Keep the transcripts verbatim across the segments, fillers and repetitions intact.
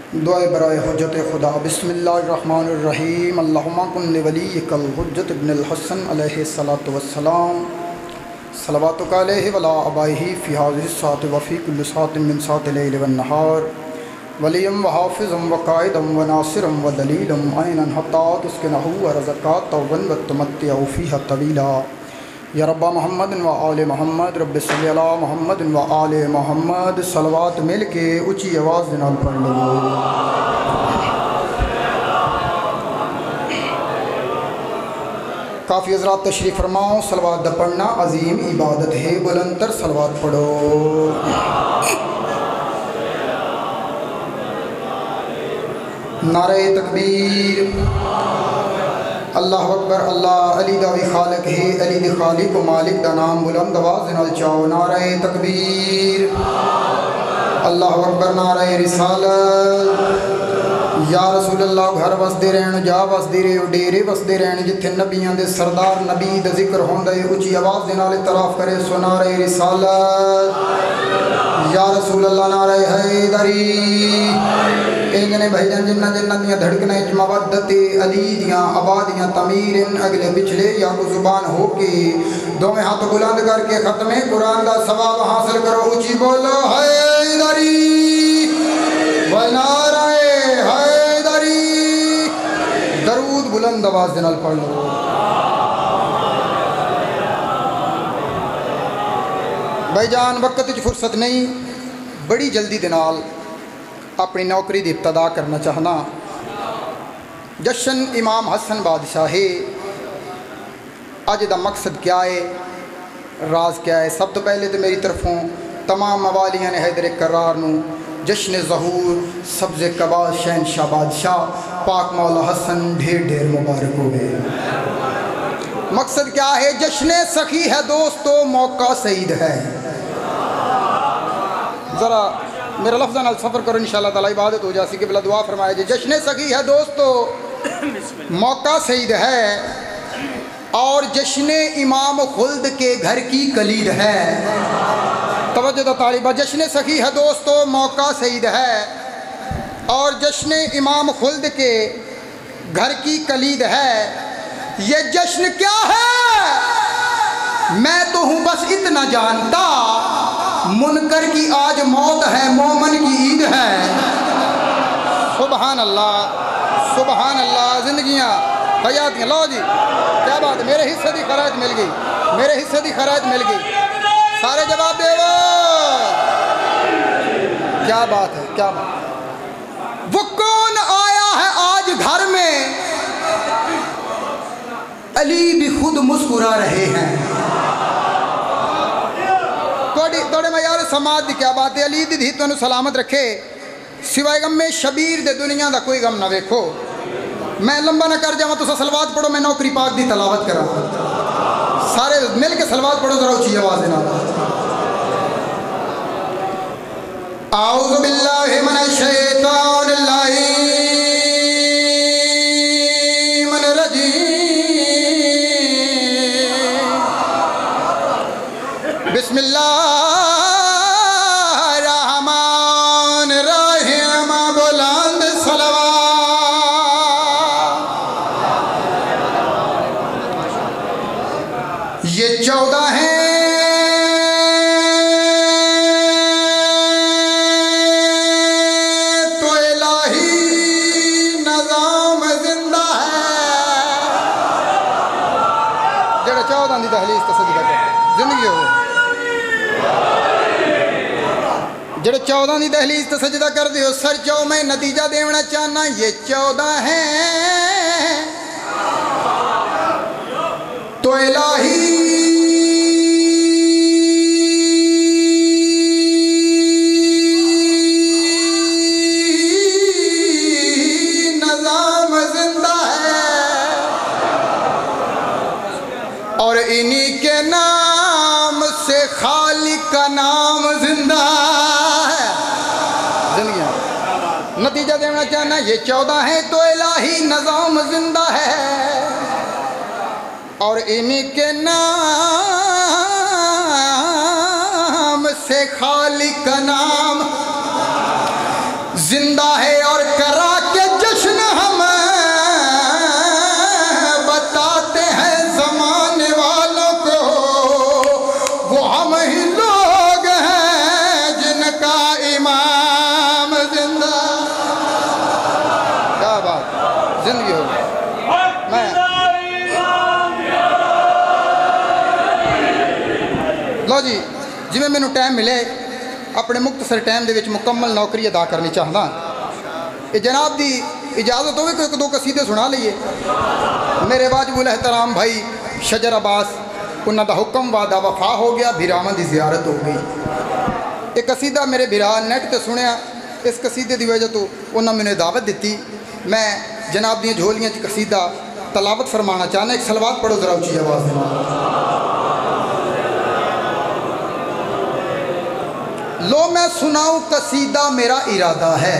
दुआ बराए हुज्जत खुदा। बिस्मिल्लाहिर्रहमानिर्रहीम। अल्लाहुम्मा कुन वलिय्यकल हुज्जत इब्नुल हसन अलैहिस्सलातु वस्सलाम सलवातुका अलैहि वला अबाइही फ़ी हाज़िहि साअति व फ़ी कुल्लि साअतिन मिन साअतिल लैलि वन नहार वलिय्यम व हाफ़िज़म व काइदम व नासिरम व दलीलम ऐनन हत्ता तुस्किनहु व रज़क़ा तौबन व तुमत्तिअ फ़ीहा तवीला। या रब्बा मोहम्मद व आले मोहम्मद रब्बि सल्लि अला मोहम्मद व आले मोहम्मद। सलवात मिल के ऊँची आवाज़ नाल पढ़ लो। काफ़ी हज़रात तशरीफ़ फरमाओ। सलवात दा पढ़ना अजीम इबादत है, बुलंदतर सलवात पढ़ो। नारे तकबीर, अल्लाह अकबर। अल्लाह अली दा भी खालिक है, अली दे खालिक व मालिक दा नाम बुलंद आवाज़ नाल चाओ। नारे तकबीर, अल्लाह अकबर। नारे रिसालत, या रसूल अल्लाह। घर वसदे रहन, जा वसदे रहे, डेरे वसदे रहन जिथे नबियां दे सरदार नबी दा जिक्र होंदा है। उची आवाज़ दे नाल इतराफ़ करे सो नारे रिसालत, या रसूल अल्लाह। नारे हैदरी। इंजने भाईजान जिन्ना जिन्ना दियां धड़कना मवद्दत अली दियां आबादियां तमीर अगले पिछले या को जुबान हो के दोवें हाथ बुलंद करके ख़त्मे कुरान का सवाब हासिल करो। ऊंची बोलो हैदरी व नारे हैदरी। दरूद बुलंद आवाज़ दे नाल पढ़ लो। भाईजान वक्त च फुर्सत नहीं, बड़ी जल्दी दे नाल अपनी नौकरी की इब्तदा करना चाहना। जशन इमाम हसन बादशाह है। अज का मकसद क्या है, राज क्या है? सब तो पहले तो मेरी तरफों तमाम मवालियां ने हैदर करार नू जश्न ज़हूर सब्ज़ कबाल शहनशाह बादशाह पाक मौला हसन ढेर ढेर मुबारक हो गए। मकसद क्या है? जश्न सखी है दोस्तों, मौका सईद है। ज़रा मेरा लफ्ज़ नाल सफ़र करो, इंशाअल्लाह ताला इबादत हो जासी। कि बिला दुआ फरमाया जी। जश्न सखी है दोस्तों, मौका सईद है और जश्न इमाम खुल्द के घर की कलीद है। तवज्जो दा तालिबा। जश्न सखी है दोस्तों, मौका सईद है और जश्न इमाम खुल्द के घर की कलीद है। ये जश्न क्या है मैं तो हूँ बस इतना जानता, मुनकर की आज मौत है, मोमन की ईद है। सुबहान अल्लाह, सुबहान अल्लाह। जिंदगियाँ हयातियाँ। लो जी, क्या बात है। मेरे हिस्से की खरायत मिल गई, मेरे हिस्से की खरायत मिल गई। सारे जवाब दे वो। क्या बात है, क्या बात। वो कौन आया है आज घर में, अली भी खुद मुस्कुरा रहे हैं। थोड़ी थोड़े मैं यार समाज की क्या बात है। अली दी धी तुहानू सलामत रखे, सिवाय गम में शबीर दे दुनिया का कोई गम ना वेखो। मैं लंबा ना कर जावा, तुसा सलवात पढ़ो, मैं नौकरी पाक की तलावत करा। सारे मिल के सलवात पढ़ो जरा ऊंची आवाज़ देना। आऊज़ु बिल्लाहि मिनश शैतानिर रजीम। बिस्मिल्लाहिर्रहमानिर्रहीम। बुलंद सलवात। ये चौदह हैं तो इलाही निज़ाम जिंदा है। जरा चौदह दी दहलीज तो सजदा कर जिंदगी हो। जेड़े चौदह की दहलीज तो सजदा कर दियो सर चौ। मैं नतीजा देना चाहना, ये चौदह हैं तो इलाही निज़ाम जिंदा है और इन्हीं के नाम से खालिक का नाम जिंदा है। नतीजा देना चाहना, ये चौदह है तो इलाही निज़ाम जिंदा है और इन्हीं के नाम से खालिक का नाम जिंदा है और जिंदगी हो मैं लो जी जिमें मैनू टाइम मिले अपने मुख्तसर टाइम दे विच मुकम्मल नौकरी अदा करनी चाहता। ये जनाब दी इजाज़त होवे कोई एक दो कसीदे सुना लीए। मेरे वाजिबुल एहतराम भाई शजर अब्बास उन्हां दा हुक्म वादा वफा हो गया, भिरावां दी ज़ियारत हो गई। एक कसीदा मेरे भिरा नेट ते सुनिया, इस कसीदे की वजह तो उन्होंने मैंने दावत दी। मैं जनाब दी झोलियां च कसीदा तलावत फरमाना चाहना। एक सलवात पढ़ो जरा उची आवाज़ में। लो मैं सुनाऊं कसीदा मेरा इरादा है,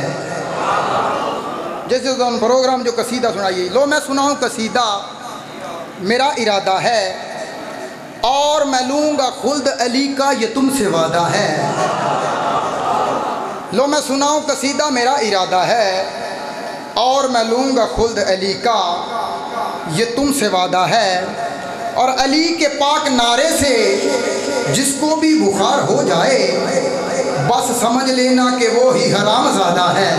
जैसे तो प्रोग्राम जो कसीदा सुनाइए। लो मैं सुनाऊं कसीदा मेरा इरादा है, और मैं लूँगा खुल्द अली का ये तुमसे वादा है। लो मैं सुनाऊं कसीदा मेरा इरादा है, और मैं लूँगा खुल्द अली का ये तुमसे वादा है। और अली के पाक नारे से जिसको भी बुखार हो जाए, बस समझ लेना कि वो ही हरामज़ादा है।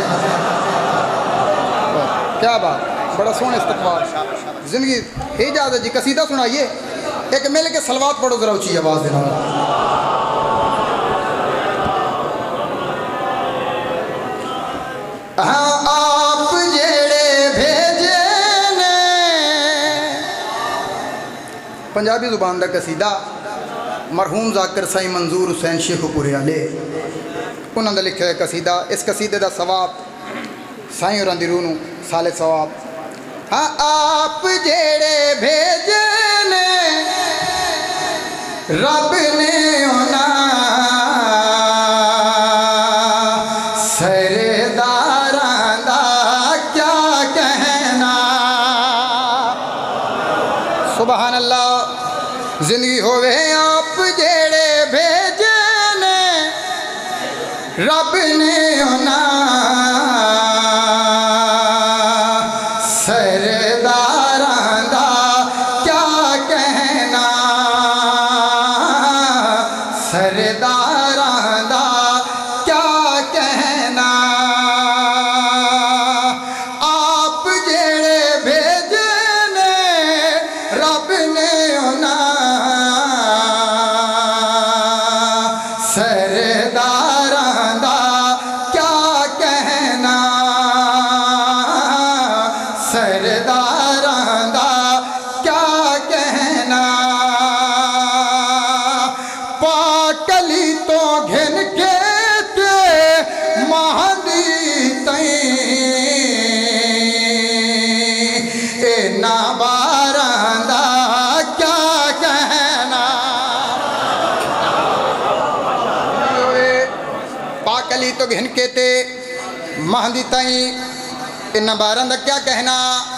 क्या बात, बड़ा सोहना इस्तक़बाल। जिंदगी इजाज़त जी कसीदा सुनाइए। एक मिल के सलवात पढ़ो जरा उची आवाज़ देना। हाँ आप जेड़े भेजे ने, पंजाबी जुबान का कसीदा मरहूम जाकिर साई मंजूर हुसैन शेखपुरे वाले उन्होंने लिखे हुए कसीदा। इस कसीदे का सवाब साई और दी रूह नूं साले सवाब। हाँ आप जेड़े भेजे ने रब ने होना सरदारां दा क्या कहना। सुभान अल्लाह। जिंदगी होवे आप जेड़े भेजे ने रब ने होना सरदारां दा क्या कहना। सरदारां दा क्या कहना। आप जेड़े भेजे ने रब ने होना सरदारां दा क्या कहना। सरदारां दा क्या कहना। पाकली तो घिन के ते महदी तई इना बारां दा क्या कहना। पाकली तो घिन के ते महदी तई इन्ना बारां दा क्या कहना।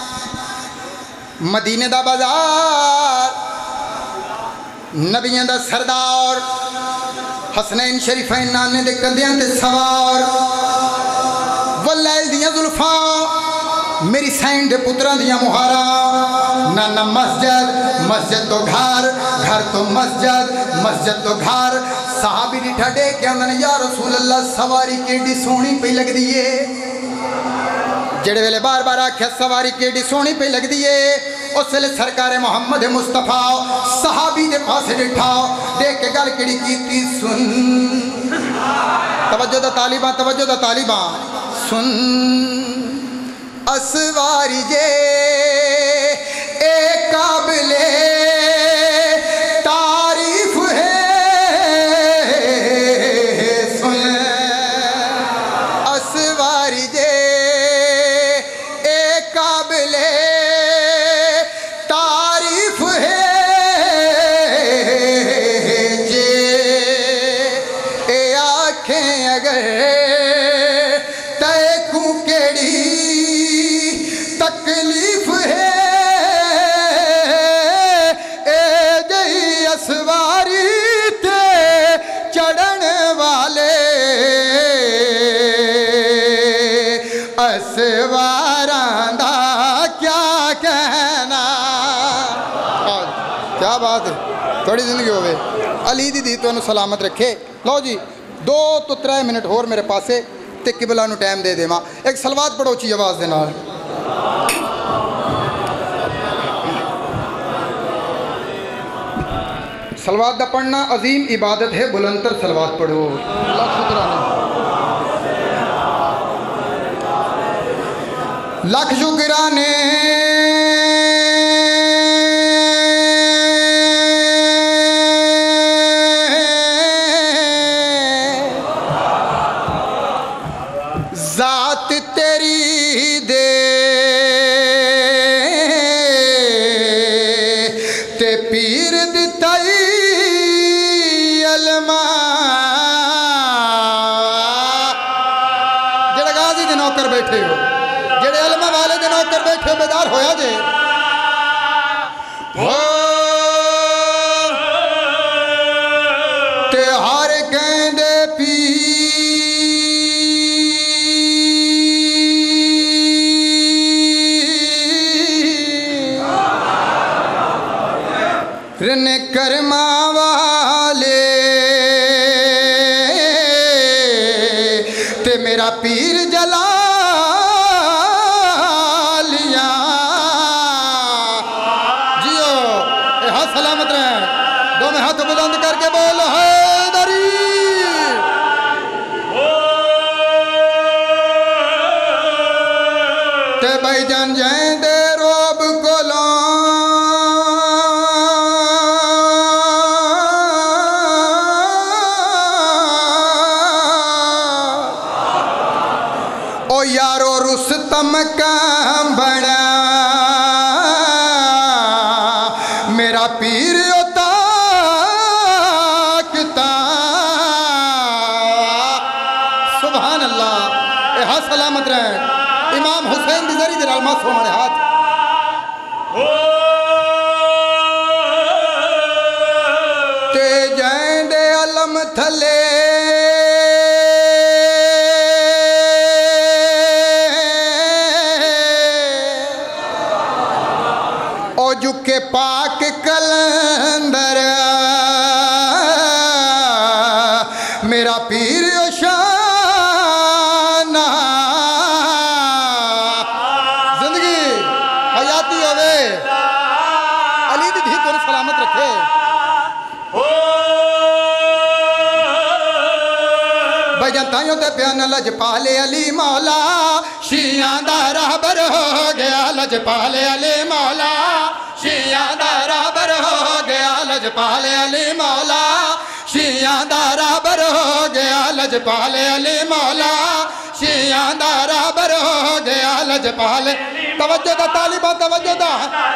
मदीने दा बाजार नबियां दा सरदार हसनैन शरीफैन नाने दे कंधियां ते सवार वलैल दियां जुल्फां मेरी सैन दे पुत्रां दियां मुहारा। नाना मस्जिद मस्जिद तो घर घर तो मस्जिद मस्जिद तो घर। साहबी डिठा डे के आंदन या रसूल अल्लाह सवारी केडी सोहनी पई लगदी है। जेड़े वेले बार बार आख्या सवारी केडी सोहनी पे लगदी है, उस वेले सरकार मुहम्मद मुस्तफा सहाबी दे पास डिठा देख के गल केड़ी कीती। सुन तवज्जो दा तालिबां तवज्जो दा तालिबां सुन असवारी जे ए काबिले तारीफ है। सुन असवारी जे काबिले तारीफ है। जे ए आखें अगर तैकू केड़ी तकलीफ है, ए जही असवारी ते चढ़न वाले असवारां दा क्या कहना। क्या बात है, थोड़ी जिंदगी होवे। अली दी दी तुहानू सलामत रखे। लो जी दो तो त्रै मिनट होर मेरे पासे ते किबला नू टाइम दे देवां। एक सलवात पढ़ो ची आवाज़ दे नाल। सलवात दा पढ़ना अजीम इबादत है, बुलंदतर सलवात पढ़ो। अल्लाह शुक्राना लख शुक्राने जात तेरी दे ते पीर दिताई अलमा जेड़ा गाजी दे नौकर बैठे हो, जेड़े अलमा वाले दे नौकर बैठे बेदार होया जे हो ते हर कहंदे पी रने कर्मा वाले ते मेरा पीर जला लिया जियो ए हाथ सलामत रहे, दो में हाथ बुलंद करके बोलो हैदरी। ते भाई जान जाए दे रोब को लो यारो रुस्तम का बड़ा मेरा पीर होता किता सुभान अल्लाह। ए हाथ सलामत रहे, इमाम हुसैन दी जरी दे अलमा सो हमारे हाथ ते जैंदे अलम थले के पाक कलंदर मेरा पीर शाना जिंदगी हयाती होवे अली दी धी को सलामत रखे। भजन ताइयों ते प्यान लजपाले अली मौला शियां दा रहबर हो गया, लजपाले अली मौला शियां दा रहबर हो गया, लजपाले अली मौला शियां दा रहबर हो गया, लजपाले अली मौला शियां दा रहबर हो गया, लजपाले तवज्जो दा तालिबान तवज्जो दा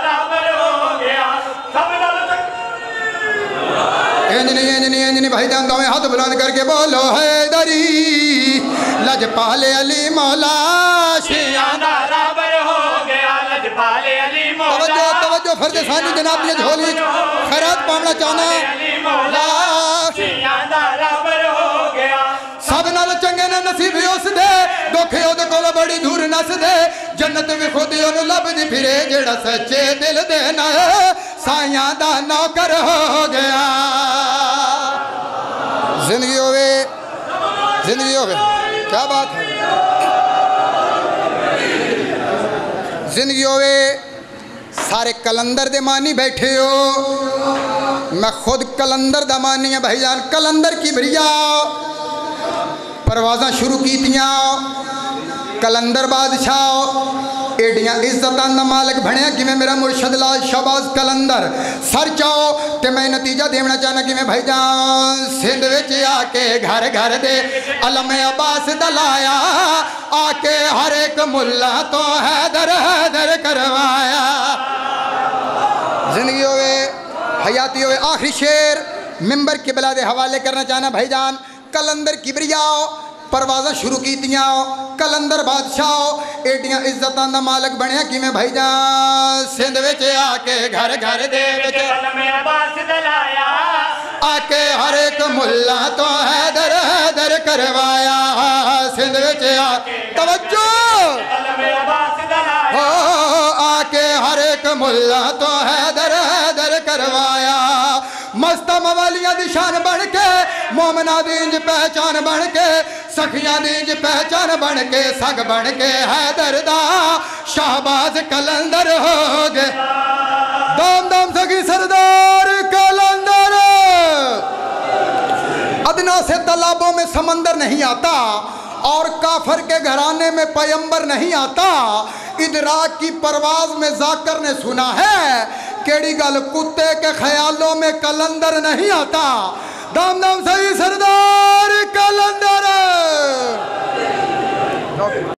इंजनी इंजनी इंजनी भाई जान दो हाथ बुलंद करके बोलो हैदरी। लजपाले अली मौला शियां दा रहबर हो गया, लजपाले अली मौला तवज्जो तवज्जो फर्द सानी जनाब ने झोली खैरात पावना चाहना मौला शियां दा रहबर हो गया। सब नाल चंगे ने नसीब उस दे दुख ओदे कोल बड़ी दूर नस दे, जन्नत भी खुद ओनु लभदी फिरे जेड़ा सच्चे दिल दे ना साइयां दा नौकर हो गया। जिंदगी होवे जिंदगी होवे क्या बात है, जिंदगी होवे सारे कलंदर दे मानी बैठे हो, मैं खुद कलंदर दा मानी है भाईजान। कलंदर की बरिया परवाज़ां शुरू कीतियां, कलंदर बादशाह एडियां इज्जतां दा मालिक बनिया किवें मेरा मुर्शद लाल शहबाज कलंदर सर चाओ ते मैं नतीजा देना चाहना किवें भाईजान सिंध विच आके घर घर दे अलम अब्बास दलाया, आके हर एक मुल्ला तो हैदर हैदर करवाया। जिंदगी होवे हयाती होवे आखिरी शेर मिंबर किबला दे हवाले करना चाहना भाईजान। कलंदर किबरियाओ परवाज़ां शुरू कीतियां, कलंदर बादशाह एडियां इज्जतां दा मालिक बनिया किवें भाईजान सिंध विच आके घर घर दे विच अलम अब्बास दलाया, आके हर एक मुल्ला तो हैदर हैदर करवाया। सिंध विच आके तवज्जो अलम अब्बास दलाया, हो आके हर एक मुल्ला तो हैदर हैदर करवाया। मस्ता मवालिया दी शान बन के, मोमना दी इंज पहचान बन के, सखियां दी इंज पहचान बन के, सग बन के हैदर दा शाहबाज कलंदर हो गए। दाम दाम सखी सरदार कलंदर। तालाबों में समंदर नहीं आता और काफर के घराने में पैगंबर नहीं आता। इदराक की परवाज में जाकर ने सुना है केड़ी गल कुत्ते के ख्यालों में कलंदर नहीं आता। दाम दाम सही सरदार कलंदर।